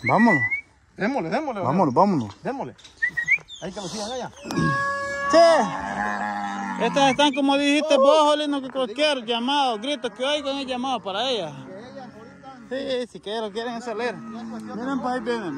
Vámonos. Démosle. Vámonos. Démosle. Ahí que lo sigan allá. Sí. Estas están como dijiste vos, Jolino, que cualquier llamado, grito que oigan es llamado para ellas. Sí, si que lo quieren salir. Miren, pues ahí vienen.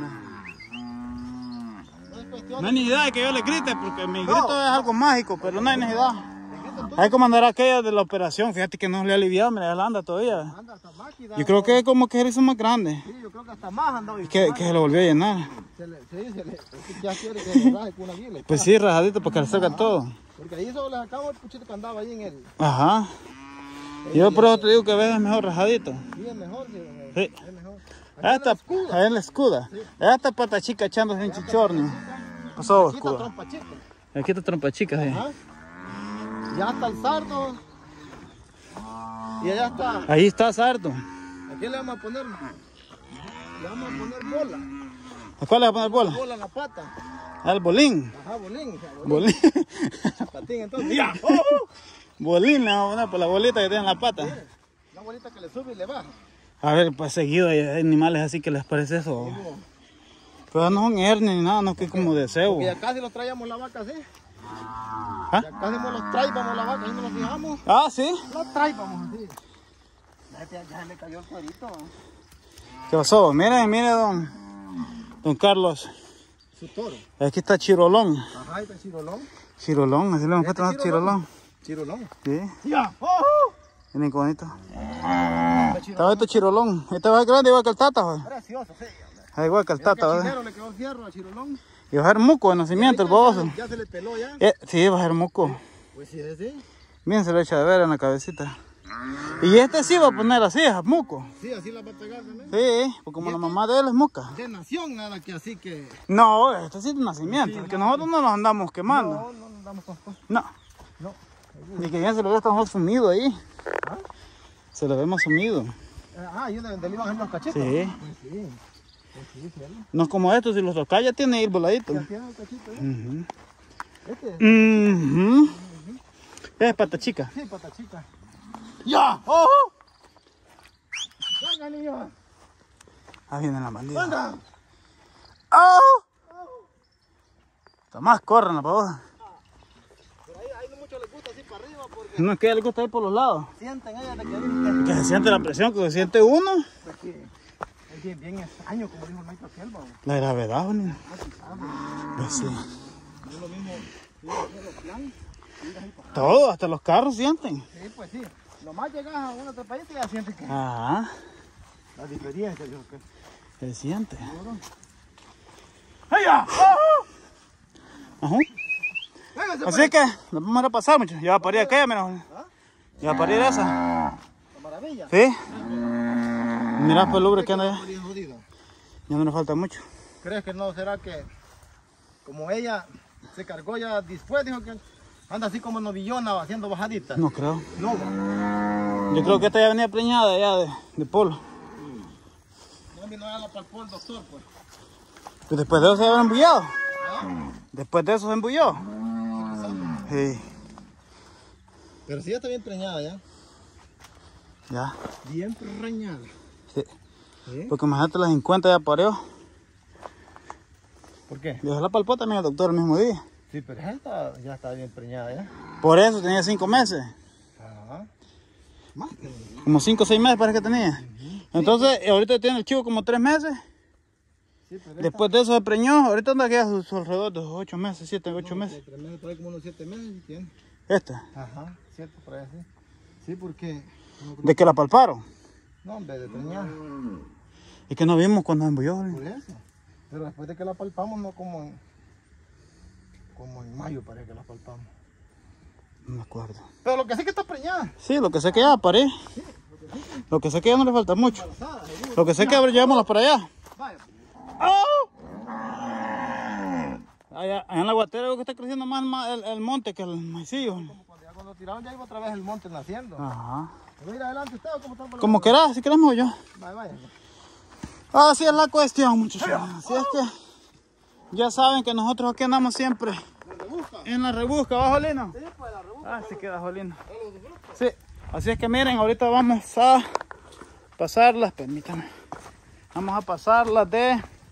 No hay necesidad de que yo les grite porque mi grito es algo mágico, pero no hay necesidad. Hay que mandar a aquella de la operación, fíjate que no le ha aliviado, mira, él anda todavía. Yo creo que es como que eres más grande. Sí, yo creo que hasta más anda hoy. Que se lo volvió a llenar. Ya quiere que se raje con una guila. Pues sí, rajadito para que le salga todo. Porque ahí solo les acabo el puchito que andaba ahí en el... Ajá. Yo por eso te digo que a veces es mejor rajadito. Sí, es mejor, sí. Es mejor. Ahí en la escuda. Sí. Esta pata chica echándose en chichornio. Pasó, escuda. Aquí está trompa chica, sí. Ajá. Ya está el sardo. Y allá está. Ahí está sardo. Aquí le vamos a poner. Le vamos a poner bola. ¿A cuál le vamos a poner bola? Bola en la pata. Al bolín. Ajá, bolín. Bolín. Patín, entonces. Bolín le vamos a poner por la bolita que tiene en la pata. Sí. Una bolita que le sube y le baja. A ver, pues seguido hay animales así que les parece eso. Pero no son hernias ni nada, no que como deseo. Porque ya casi los traíamos la vaca así. ¿Ah? Ya casi nos los traíamos la vaca, ahí nos los fijamos. Ah, sí. Los traíamos así. Ya le cayó el cuerito. ¿Qué pasó? Mire, don Carlos. Su toro. Aquí está Chirolón. Ajá, ahí está Chirolón. Chirolón, así le hemos puesto a Chirolón. Chirolón. Sí. Ya. Miren qué bonito. Está esto Chirolón. Este va a ser grande igual que el Tata, güey. Precioso, sí. Igual que el Tata, ¿verdad? Le quedó el fierro a Chirolón. Y va a ser muco de nacimiento el baboso. Ya se le peló ya. Sí, va a ser muco. Pues sí, es así. Miren, se le echa de ver en la cabecita. Y este sí va a poner así, es muco. Sí, así la va a pegar también. Sí, porque como la mamá de él es muca. De nación, nada que así que... No, este sí es de nacimiento, porque nosotros no nos andamos quemando. No andamos con cosas. No. No. Y que ya se lo ve más sumido ahí. ¿Ah? Se lo ve más sumido. Ahí donde le iban a hacer los cachetos. Sí. Pues sí. Pues sí, sí. No es como estos, si los tocas ya tiene ir voladito. Ya tiene el cachito, ¿eh? Es pata chica. Sí, pata chica. ¡Ya! ¡Oh! ¡Venga, niño! Ahí viene la bandida. ¡Venga! ¡Oh! Tomás, corran la pavosa. Pero ahí no mucho les gusta así para arriba porque... No es que a él le gusta ir por los lados. Sienten ellas de que... Que se siente la presión, que se siente uno. Pues que es bien extraño, como dijo el maestro Kelva. La gravedad, bonito. Pues sí. Es lo mismo, Todo, hasta los carros sienten. sí, pues sí. Nomás llegas a una trepadita y ya sientes que... Ah, La diferencia, yo creo. se siente. ¡Ay, ya! Ajá. ¡Véngase, Así que nos vamos a ir a pasar, muchachos. Ya va a parir aquella, mira. Ya va a parir esa. La maravilla. Sí. Mirá pues el lubri que anda ya. Jodido. Ya no le falta mucho. ¿Crees que no será que como ella se cargó ya después, dijo que anda así como novillona haciendo bajaditas? No creo. No. Yo creo que esta ya venía preñada ya de polo. No vino a la palpó el doctor, pues. Pues después de eso se había embullado. Después de eso se embulló. Sí. Pero sí ya está bien preñada ya. Ya. Bien preñada. Sí. ¿Sí? Porque imagínate las 50 ya parió. ¿Por qué? Dejó la palpota también el doctor el mismo día. Sí, pero esta ya está bien preñada ya. Por eso tenía 5 meses. Ajá. Más que... Como 5 o 6 meses parece que tenía. Entonces, ahorita tiene el chivo como 3 meses. Sí, pero Después de eso se preñó. Ahorita anda aquí a su alrededor de 8 meses, 7, 8 meses. 3 meses, trae como unos 7 meses, ¿tiene? Esta. Ajá, 7 por ahí así. Sí, porque... De que la palparon. No, en vez de preñar. Y que no vimos cuando embulló. Por eso. Pero después de que la palpamos, no como en mayo parece que la palpamos. No me acuerdo. Pero lo que sé que está preñada. Sí, lo que sé que ya paré. Lo que sé que ya no le falta mucho. Lo que sé que llevémosla para allá. Vaya. ¡Oh! Allá en la guatera veo que está creciendo más el monte que el maicillo. Como cuando tiraron ya iba otra vez el monte naciendo. Ajá. ¿Voy a ir adelante usted o cómo están por la Como quieras, si queremos yo. Vaya, vaya. Así es la cuestión, muchachos. Así es que ya saben que nosotros aquí andamos siempre en la rebusca. ¿Va, Jolino? Sí, pues la rebusca. Ah, sí queda, Jolino. Sí. Así es que miren, ahorita vamos a pasarlas, permítanme. Vamos a pasarlas de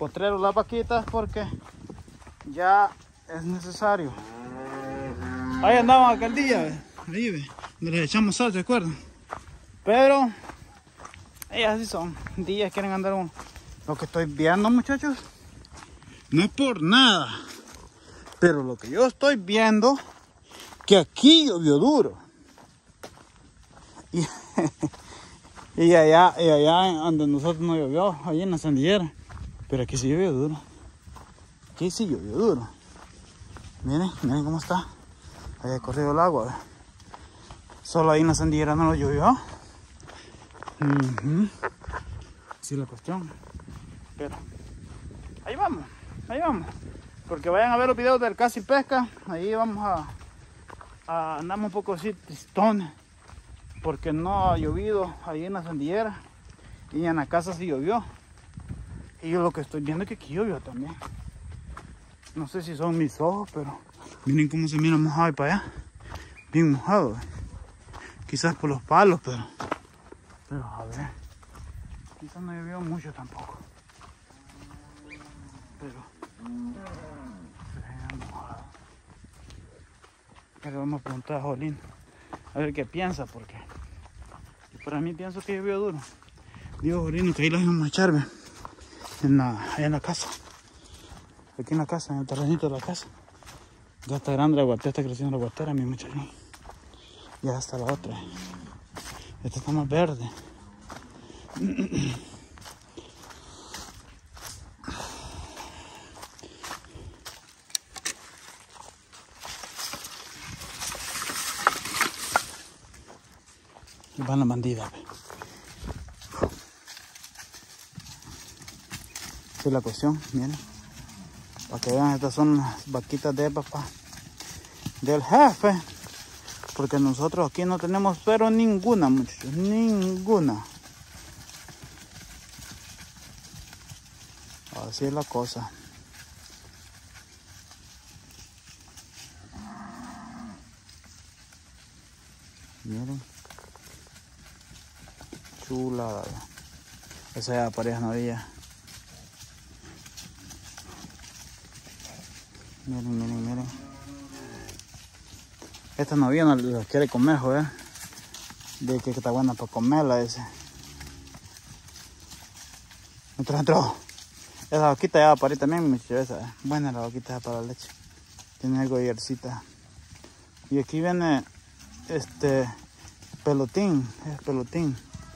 potrero las vaquitas porque ya es necesario. Ahí andaban aquel día, ahí ve, donde les echamos sal, ¿se acuerdan? Pero ellas sí son, días quieren andar uno. Lo que estoy viendo, muchachos, no es por nada, pero lo que yo estoy viendo, que aquí llovió duro. Y allá donde nosotros no llovió, allí en la sandillera. Pero aquí sí llovió duro. Aquí sí llovió duro. Miren cómo está. Ahí ha corrido el agua. ¿Ve? Solo ahí en la sandillera no lo llovió. Sí, la cuestión. Pero ahí vamos. Porque vayan a ver los videos del Casi Pesca. Ahí vamos a andamos un poco así tristones. Porque no ha llovido ahí en la sandillera. Y en la casa sí llovió. Y yo lo que estoy viendo es que aquí llovió también. No sé si son mis ojos, pero miren cómo se mira mojado ahí para allá. Bien mojado. Quizás por los palos, pero a ver. Quizás no llovió mucho tampoco. Pero mojado. Pero vamos a preguntar a Jolín a ver qué piensa, porque para mí pienso que llovió duro. Digo, Jolín, que ahí las vamos a echar, ¿ve? Allá en la casa. Aquí en la casa, en el terrenito de la casa. Ya está grande la guatera, está creciendo la guatera, mi muchachín. Ya está la otra. Esta está más verde. Y van las bandidas. Esa es la cuestión, miren. Para que vean, estas son las vaquitas de papá del jefe. Porque nosotros aquí no tenemos pero ninguna, muchachos, ninguna. Así es la cosa. Miren. Chulada. Esa ya pareja no había. Miren. Esta novia no la quiere comer, joder. De que está buena para comerla ese. Entró. Esa vaquita ya va a parir también, muchachos. Esa buena la vaquita para la leche. Tiene algo de hiercita. Y aquí viene pelotín. Es pelotín.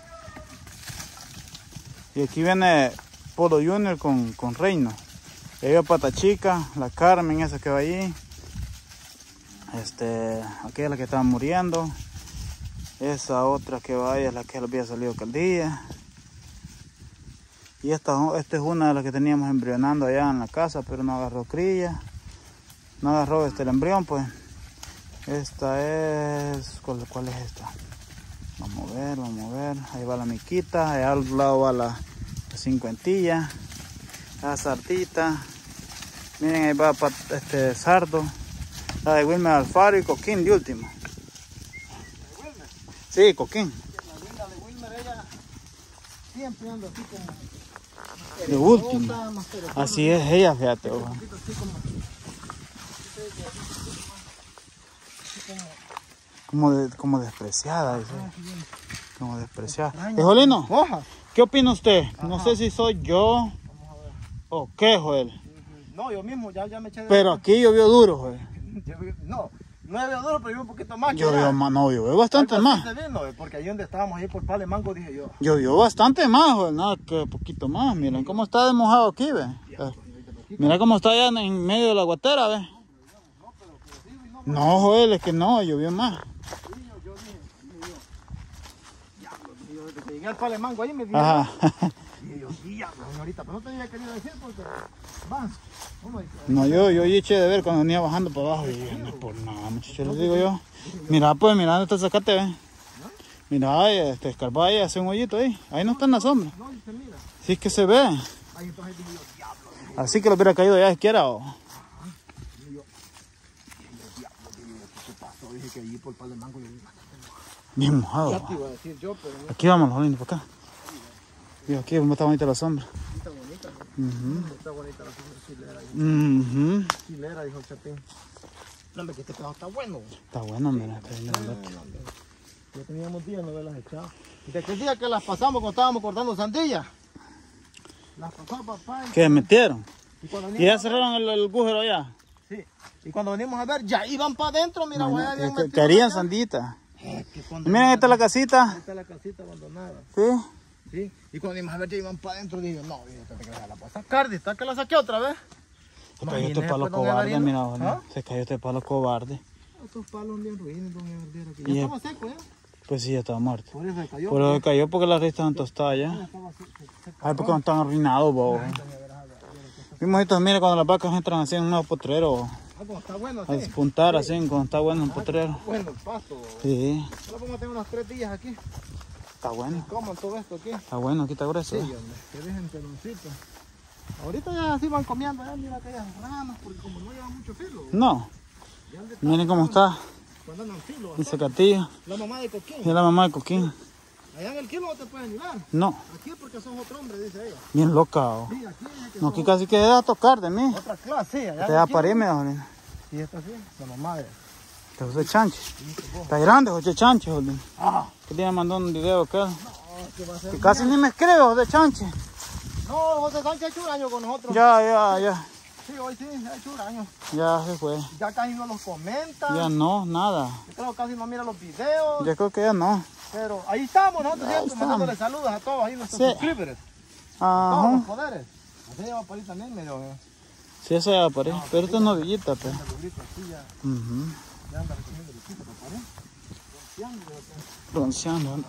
Y aquí viene Polo Junior con Reino. Y ahí va Pata Chica, la Carmen, esa que va allí. Aquella la que estaba muriendo. Esa otra que va ahí es la que había salido aquel día. Y esta es una de las que teníamos embrionando allá en la casa, pero no agarró cría. No agarró el embrión, pues. Esta es... ¿Cuál es esta? Vamos a ver. Ahí va la miquita. Allá al lado va la cincuentilla. La sardita. Miren, ahí va sardo. La de Wilmer Alfaro y Coquín de último. ¿De Wilmer? Sí, Coquín. La de Wilmer, ella siempre anda así como... De último. Así es ella, fíjate. Como despreciada. Como despreciada. Jolino, ¿qué opina usted? No sé si soy yo o qué, Joel. No, yo mismo ya me eché de... Pero aquí llovió duro, Joel. No llovió duro, pero llovió un poquito más. Llovió bastante más. Porque ahí donde estábamos, ahí por Pale Mango, dije yo. Llovió bastante más, Joel, nada que poquito más. Miren cómo está de mojado aquí, ve. Mira cómo está allá en medio de la guatera, ve. No, Joel, es que no, llovió más. Desde que llegué al Pale Mango ahí me dije... Ajá. Y yo, diablo, señorita, pero no te había querido decir porque... Vas. No, yo eché de ver cuando venía bajando para abajo y no es por nada, muchachos, les digo yo. Mira, pues, mira, ¿dónde está el zacate, ve? Mira, ahí, escarbá ahí, hace un hoyito ahí. Ahí no está en la sombra. No, se mira. Sí, es que se ve. Ahí entonces dije yo, diablo. Así que lo hubiera caído ya izquierda o... ¿Qué pasó? Dije que allí por Pale Mango yo... Bien mojado. Ya te iba a decir yo, pero... Aquí vamos, Jolín, para acá. Y aquí está bonita la sombra. Está bonita, ¿no? Está bonita la chilera. Chilera, dijo el Chapín. No, hombre, que este pedazo está bueno. Está bueno, mira. Está bien, ya teníamos días no verlas echadas. ¿De qué día que las pasamos cuando estábamos cortando sandillas? Las pasó papá. ¿Qué metieron? ¿Y ya cerraron el agujero allá? Sí. Y cuando venimos a ver, ya iban para adentro, mira, voy a ver. Querían sandita. Miren, esta es la casita. Esta es la casita abandonada. Sí. Sí. Y cuando venimos a ver, ya iban para adentro, dije, no, te que la puedo sacar, está que la saqué otra vez. Se cayó este palo cobarde, mira, ¿no? Se cayó este palo cobarde. Estos palos bien ruines, don Everdiero, aquí. Ya estaba seco, ¿ya? Pues sí, ya estaba muerto. Por eso se cayó. Por eso se cayó, porque las raíces estaban tostadas ya. Ay, porque no están arruinados, bobo. Vimos esto, mira, cuando las vacas entran así en un nuevo potrero. Cuando está bueno, a despuntar así, cuando está bueno el potrero. Bueno, el pasto. Sí. Solo vamos a tener unos 3 días aquí. Está bueno. ¿Cómo todo esto aquí? Está bueno, aquí está grueso. Sí, hombre, que dejen peloncito. Ahorita ya así van comiendo, ya mira aquellas ramas, porque como no llevan mucho filo. No. Miren cómo está. Cuando andan filo. Dice Catillo. La mamá de Coquín. Es la mamá de Coquín. Allá en el kilo no te pueden ayudar. No. Aquí es porque sos otro hombre, dice ella. Bien loca. Oh. Sí, aquí es que no, aquí casi que a tocar de mí. Otra clase, sí. Allá te da parirme, Jolín. Sí, esta sí, la mamá de... Que José Chanche. Está grande, José Chanche, Jolín. Ah. Que te mandó un video acá. No, que va a ser... Que casi ni me escribe, José Chanche. No, José Sánchez ha hecho un año con nosotros. Ya. Sí, hoy sí, ha hecho un año. Ya se fue. Ya casi no los comenta. Ya no, nada. Yo creo que casi no mira los videos. Yo creo que ya no. Pero ahí estamos nosotros, ¿cierto? Mandándole saludos a todos ahí nuestros suscriptores. Ajá. Todos los poderes. Así lleva para ahí también medio. Sí, eso ya paré. No, pero esta es novillita, pues. Ya anda recogiendo luchita, para Bronceando, anda.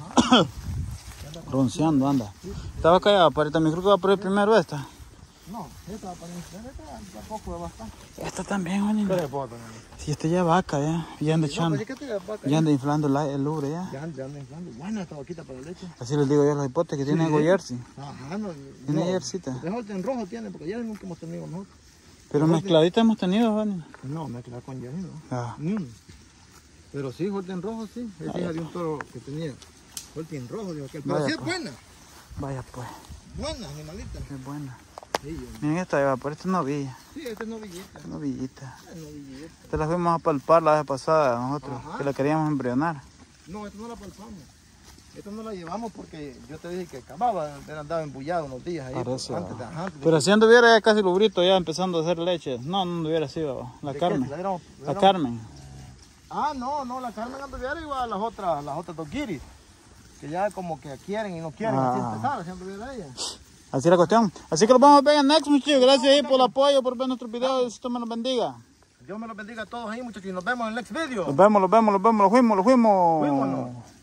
Bronceando, anda. Estaba callada, pero también creo que va a poner primero esta. No, esta va a poner esta tampoco de bastante. Esta también, Juanito. ¿Qué le puedo poner? Si esta ya vaca, ya anda echando. Ya anda inflando el ubre, ya. Ya anda inflando. Buena esta vaquita para la leche. Así les digo yo a los hipotes que tienen jersey. Ajá, no. Tiene jerseyta. Mejor en rojo tiene, porque ya nunca hemos tenido nosotros. Pero mezcladita hemos tenido, Juanito. No, mezclada con Jenny, ¿no? Ah. Pero sí, Holten rojo, sí. Es hija de un toro que tenía. Holten rojo, digo que. Pero Vaya, sí es pues. buena. Vaya pues. Buena, animalita. Es buena. Sí, Miren esta, Eva, por esta es novilla. sí, esta es novillita. Novillita. Es novillita. Esta la fuimos a palpar la vez pasada nosotros, Ajá. que la queríamos embrionar. No, esta no la palpamos. Esta no la llevamos porque yo te dije que acababa de andar embullado unos días ahí. Parece, antes pero si anduviera ya casi lubrito, ya empezando a hacer leche. No anduviera así, ¿va? La Carmen. La Carmen. Ah, no, la Carmen anduviera igual a las otras dos guiris. Que ya como que quieren y no quieren, así empezar, si anduviera ella. Así es la cuestión. Así que los vamos a ver en next, muchachos. Gracias ahí por el apoyo, por ver nuestros videos. Dios me los bendiga. Dios me los bendiga a todos ahí, muchachos, y nos vemos en el next video. Los vemos, los fuimos. Fuímonos.